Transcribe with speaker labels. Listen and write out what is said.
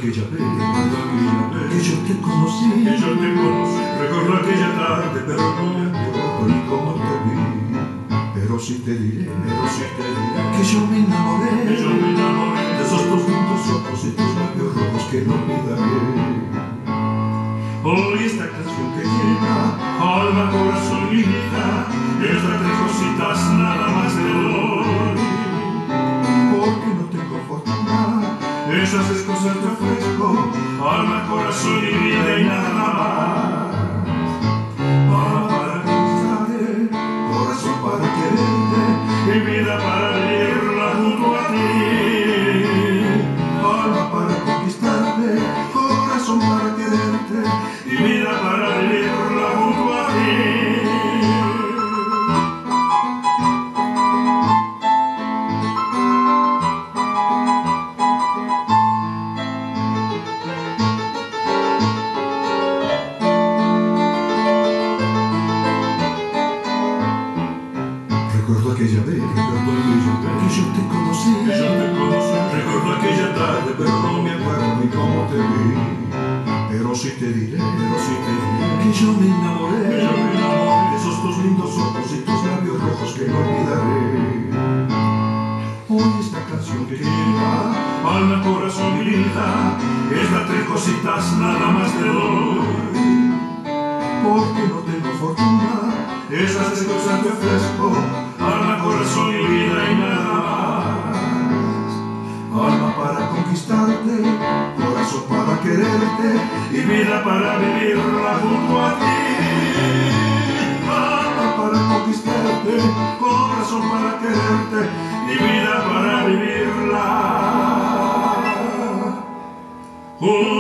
Speaker 1: aquella vez que yo te conocí, recuerdo aquella tarde, pero no me acuerdo ni cómo te vi. Pero sí te diré que yo me enamoré de esos tus lindos ojos y tus labios rojos que no olvidaré. Hoy esta canción que lleva alma, corazón y vida es de tres cositas nada más de hoy. Porque no tengo fortuna, esas tres cosas te ofrezco, alma, corazón y vida y nada más. Alma para conquistarte, corazón para quererte y vida para vivirla junto a ti. Alma para conquistarte, corazón para quererte y vida para vivirla junto a ti. Recuerdo aquella vez que yo te conocí, recuerdo aquella tarde, pero no me acuerdo ni cómo te vi. Pero sí te diré que yo me enamoré de esos tus lindos ojos y tus labios rojos que no olvidaré. Hoy esta canción que lleva alma, corazón y vida es de tres cositas nada más te doy. Porque no tengo fortuna, esas tres cosas te ofrezco, alma, corazón y vida y nada más. Alma para conquistarte, corazón para quererte y vida para vivirla junto a ti. Alma para conquistarte, corazón para quererte y vida para vivirla junto a ti.